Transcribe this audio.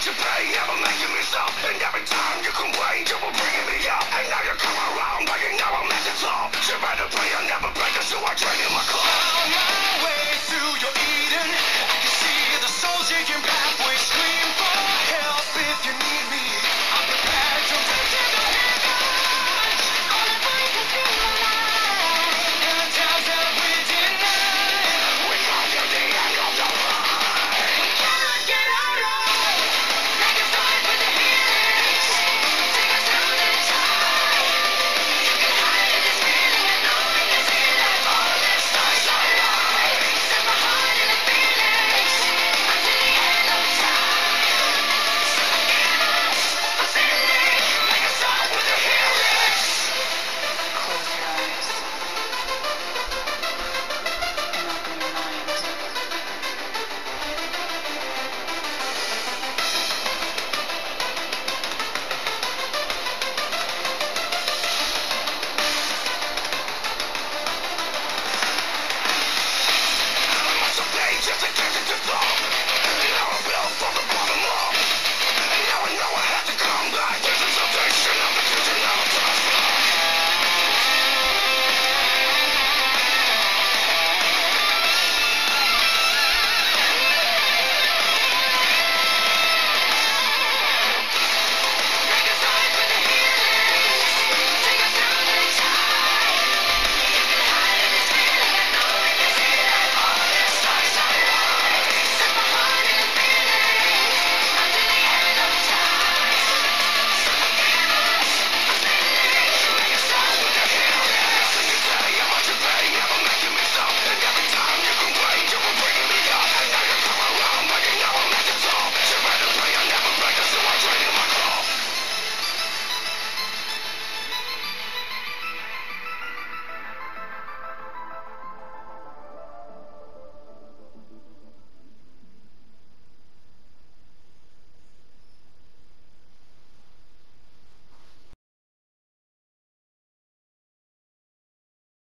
you pay, never making me stop. And every time you complain, you were bringing me up. And now you come around, but you never mess it up. You better play, I never break it, so I train in my club. Found my way through your Eden. I can see the soul-seeking pathway. Scream for help if you need me.